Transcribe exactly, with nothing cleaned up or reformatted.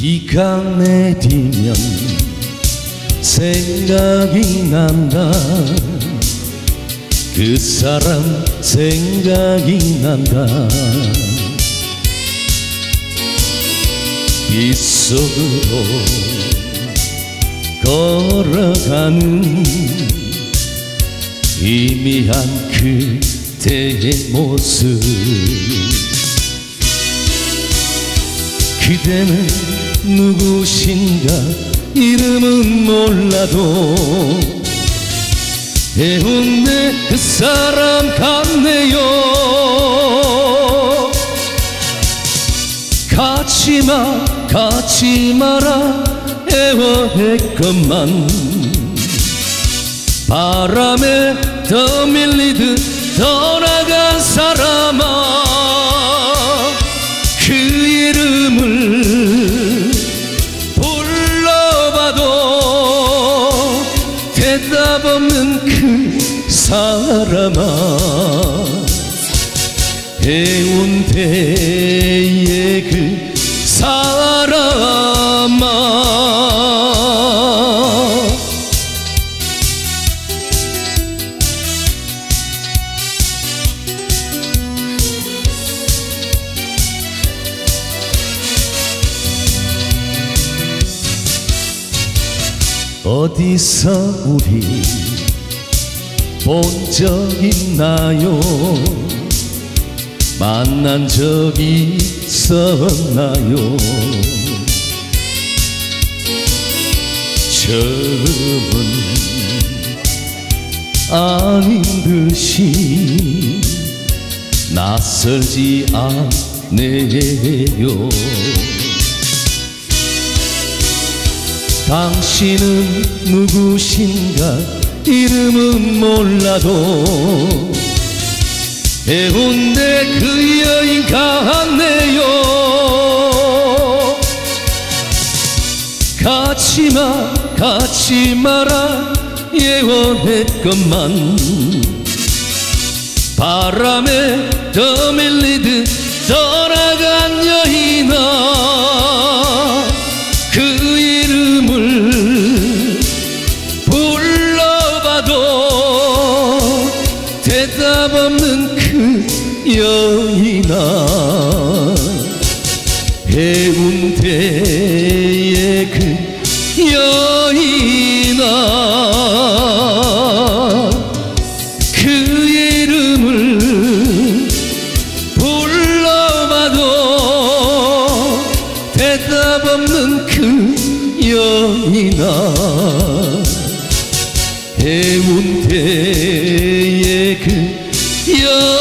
비가 내리면 생각이 난다. 그 사람 생각이 난다. 빗속으로 걸어가는 희미한 그대의 모습. 그대는 누구신가 이름은 몰라도 해운대 그 사람 같네요. 가지마 가지마라 애워했건만 바람에 더 밀리듯 떠나간 사람아, 그 이름을 불러봐도 대답 없는 그 사람아, 해운대의 그 사람아. 어디서 우리 본 적 있나요? 만난 적 있었나요? 처음은 아닌 듯이 낯설지 않네요. 당신은 누구신가 이름은 몰라도 해운대 그 여인 같네요. 가지마 가지마라 예원했건만 바람에 더 밀리듯 떠나간 여인아, 그 이름을 불러봐도 대답 없는 그 여인아, 해운대의 그 여인아, 그 이름을 불러봐도 대답 없는 그 여인아, 해운대의 그 여인아.